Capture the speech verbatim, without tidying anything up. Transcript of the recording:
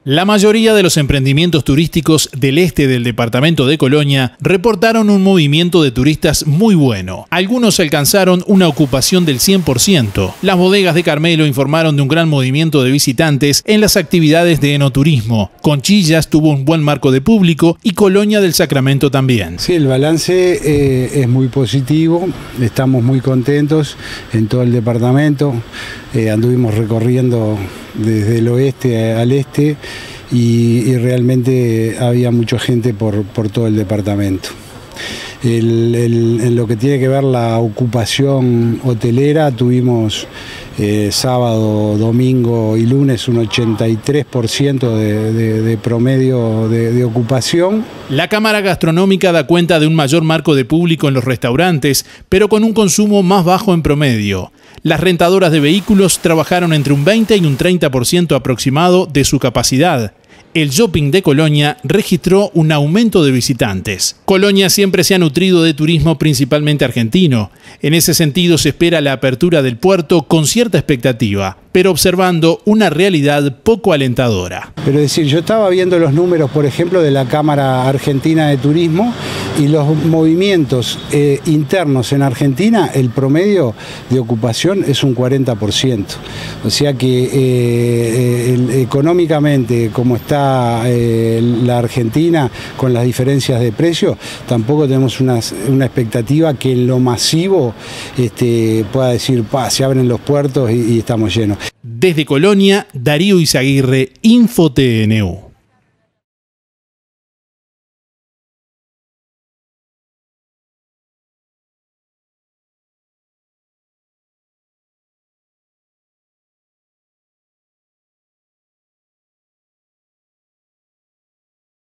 La mayoría de los emprendimientos turísticos del este del departamento de Colonia reportaron un movimiento de turistas muy bueno. Algunos alcanzaron una ocupación del cien por ciento. Las bodegas de Carmelo informaron de un gran movimiento de visitantes en las actividades de enoturismo. Conchillas tuvo un buen marco de público y Colonia del Sacramento también. Sí, el balance eh, es muy positivo. Estamos muy contentos en todo el departamento. Eh, anduvimos recorriendo desde el oeste al este y, y realmente había mucha gente por, por todo el departamento. El, el, en lo que tiene que ver la ocupación hotelera, tuvimos eh, sábado, domingo y lunes un ochenta y tres por ciento de, de, de promedio de, de ocupación. La Cámara Gastronómica da cuenta de un mayor marco de público en los restaurantes, pero con un consumo más bajo en promedio. Las rentadoras de vehículos trabajaron entre un veinte y un treinta por ciento aproximado de su capacidad. El shopping de Colonia registró un aumento de visitantes. Colonia siempre se ha nutrido de turismo principalmente argentino. En ese sentido se espera la apertura del puerto con cierta expectativa, pero observando una realidad poco alentadora. Pero es decir, yo estaba viendo los números, por ejemplo, de la Cámara Argentina de Turismo y los movimientos eh, internos en Argentina, el promedio de ocupación es un cuarenta por ciento. O sea que eh, el, económicamente, como está eh, la Argentina con las diferencias de precio, tampoco tenemos una, una expectativa que en lo masivo este, pueda decir, pa, se abren los puertos y, y estamos llenos. Desde Colonia, Darío Izaguirre, Info T N U.